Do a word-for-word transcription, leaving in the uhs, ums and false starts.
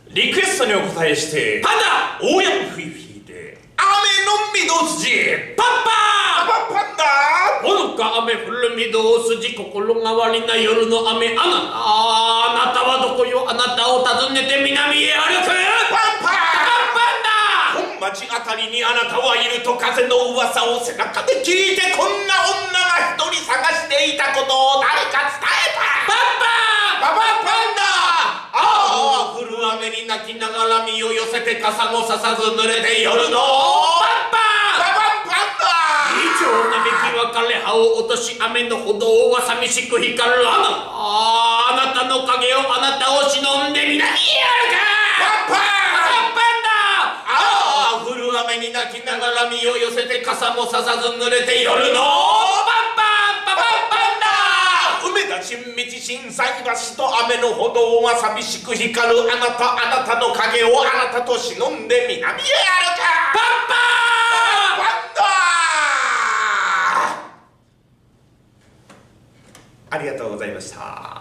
リクエストにお答えしてパンダ大山フィフィで雨の御堂筋パッパーパパンダほのか雨降る御堂筋心変わりな夜の雨あなたあなたはどこよあなたを訪ねて南へ歩くパンパーパンパンダ本町あたりにあなたはいると風の噂を背中で聞いてこんな女が一人探していたことを誰か伝えたパンパーパパパンダああ降る雨に泣きながら身を寄せて傘もささず濡れて夜のパンパーパパパンダ異常なべき別れ葉を落とし雨の歩道は寂しく光るあなたああなたの影をあなたを忍んで南へ歩くパンパーパパンダああ降る雨に泣きながら身を寄せて傘もささず濡れて夜のパンパーパパパンダ梅田新道心斎橋と雨の歩道は寂しく光るあなたあなたの影をあなたと忍んで南へ歩くパンパーパンダありがとうございました。